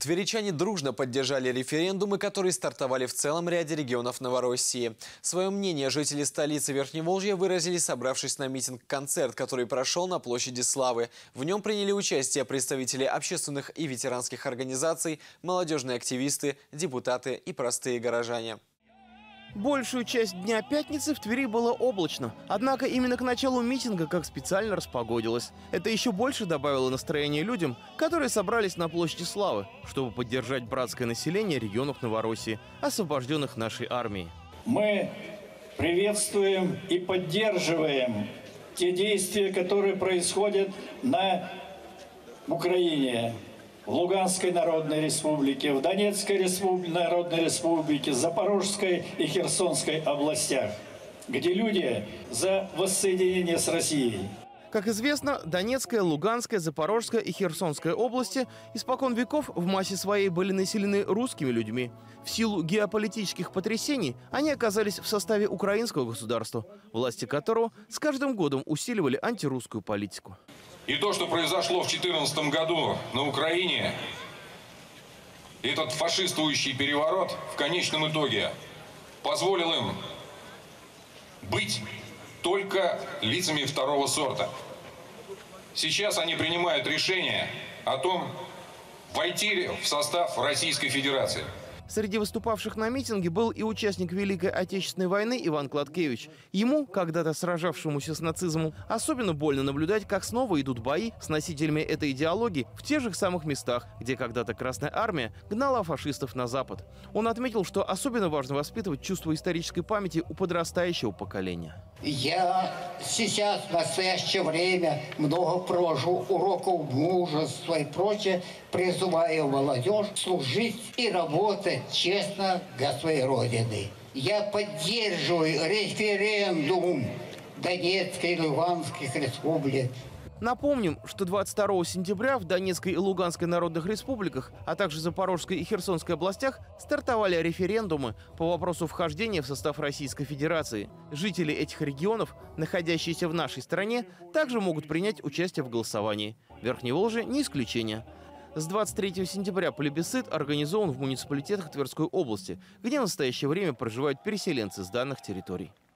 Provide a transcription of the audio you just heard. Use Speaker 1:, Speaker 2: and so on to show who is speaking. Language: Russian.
Speaker 1: Тверичане дружно поддержали референдумы, которые стартовали в целом ряде регионов Новороссии. Свое мнение жители столицы Верхневолжья выразили, собравшись на митинг-концерт, который прошел на площади Славы. В нем приняли участие представители общественных и ветеранских организаций, молодежные активисты, депутаты и простые горожане.
Speaker 2: Большую часть дня пятницы в Твери было облачно. Однако именно к началу митинга как специально распогодилось. Это еще больше добавило настроение людям, которые собрались на площади Славы, чтобы поддержать братское население регионов Новороссии, освобожденных нашей армией.
Speaker 3: Мы приветствуем и поддерживаем те действия, которые происходят на Украине. В Луганской Народной Республике, в Донецкой Народной Республике, Запорожской и Херсонской областях, где люди за воссоединение с Россией.
Speaker 2: Как известно, Донецкая, Луганская, Запорожская и Херсонская области испокон веков в массе своей были населены русскими людьми. В силу геополитических потрясений они оказались в составе украинского государства, власти которого с каждым годом усиливали антирусскую политику.
Speaker 4: И то, что произошло в 2014 году на Украине, этот фашистующий переворот в конечном итоге позволил им быть только лицами второго сорта. Сейчас они принимают решение о том, войти в состав Российской Федерации.
Speaker 2: Среди выступавших на митинге был и участник Великой Отечественной войны Иван Кладкевич. Ему, когда-то сражавшемуся с нацизмом, особенно больно наблюдать, как снова идут бои с носителями этой идеологии в тех же самых местах, где когда-то Красная Армия гнала фашистов на Запад. Он отметил, что особенно важно воспитывать чувство исторической памяти у подрастающего поколения.
Speaker 5: Я сейчас, в настоящее время, много провожу уроков мужества и прочее, призываю молодежь служить и работать честно для своей Родины. Я поддерживаю референдум Донецкой и Луганских республик.
Speaker 2: Напомним, что 22 сентября в Донецкой и Луганской народных республиках, а также Запорожской и Херсонской областях стартовали референдумы по вопросу вхождения в состав Российской Федерации. Жители этих регионов, находящиеся в нашей стране, также могут принять участие в голосовании. Верхневолжье не исключение. С 23 сентября плебисцит организован в муниципалитетах Тверской области, где в настоящее время проживают переселенцы с данных территорий.